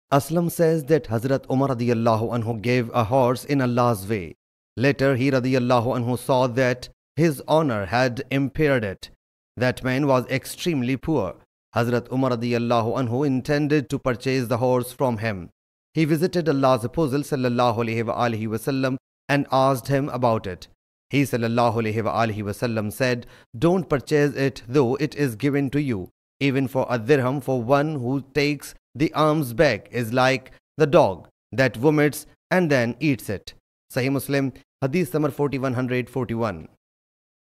Aslam says that Hazrat Umar radiyallahu anhu gave a horse in Allah's way. Later he radiyallahu anhu saw that his honor had impaired it. That man was extremely poor. Hazrat Umar radiyallahu anhu intended to purchase the horse from him. He visited Allah's Apostle sallallahu alaihi wasallam and asked him about it. He sallallahu alaihi wasallam said, "Don't purchase it, though it is given to you. Even for a dirham, for one who takes the alms back is like the dog that vomits and then eats it." Sahih Muslim Hadith number 4141.